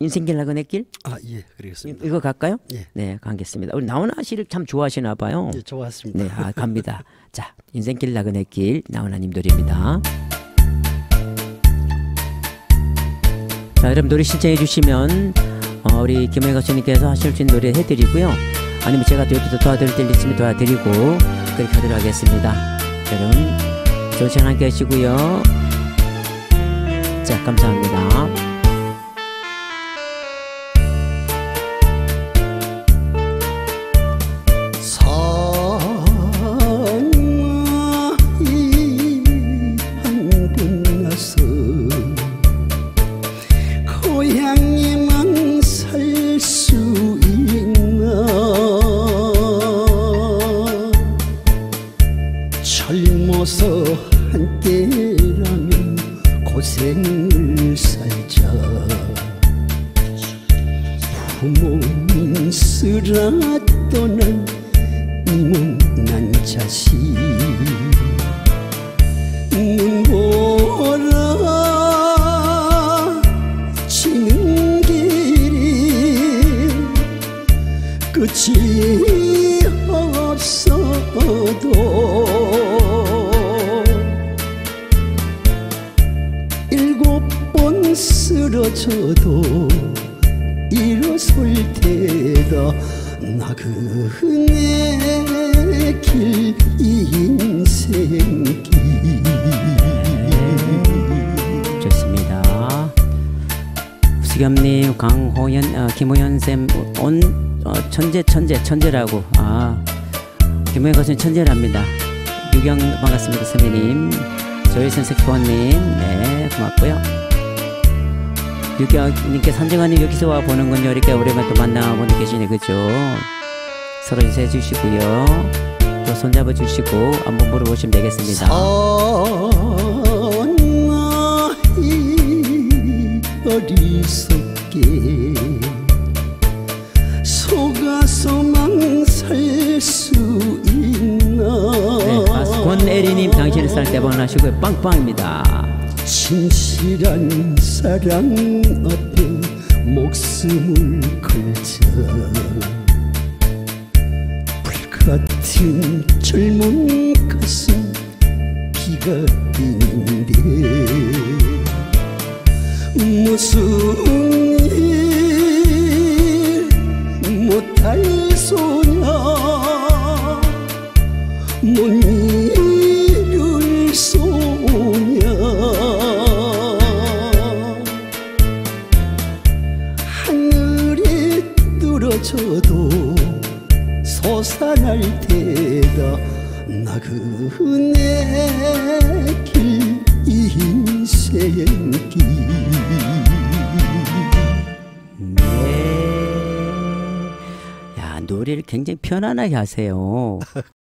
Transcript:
인생길 나그네 길? 아, 예, 그러겠습니다. 이거 갈까요? 예. 네, 가겠습니다. 우리 나훈아 씨를 참 좋아하시나 봐요. 예, 좋았습니다. 네, 갑니다. 자, 인생길 나그네 길 나훈아님 노래입니다. 자, 여러분 노래 신청해 주시면 우리 김호영 가수님께서 하실 수 있는 노래 해드리고요. 아니면 제가 또 옆에서 도와드릴 때 있으면 도와드리고 그렇게 하도록 하겠습니다. 여러분 좋은 시간 함께 하시고요. 자, 감사합니다. 고향에만 살 수 있나. 젊어서 한때라면 고생을 살자. 부모님 쓰라 떠난 못난 자식 눈보라 지는 길이 끝이 없어도 일곱 번 쓰러져도 일어설 테다. 나그네 길 인생길. 좋습니다. 수겸님, 강호연, 김호연쌤 천재라고. 김호연 가수님 천재랍니다. 유경 반갑습니다. 선배님. 조일선 색소원님, 네, 고맙고요. 유경님께 산정아님 여기서 와 보는군요. 이렇게 오랜만에 또 만나보니 계시네, 그죠? 서로 인사해 주시고요. 또 손잡아 주시고 한번 물어보시면 되겠습니다. 사나이 어리석게 속아서만 살 수 있나. 네, 가수 권애리님 당신의 살 대박 나시고요. 빵빵입니다. 진실한 사랑 앞에 목숨을 걸자. 불같은 젊은 가슴 비가 뛰는데 무슨 일 못할 소냐. 못 이룰 소냐. 하늘에 떨어져도 솟아날 테다. 나그네 길 인생길. 네. 야, 노래를 굉장히 편안하게 하세요.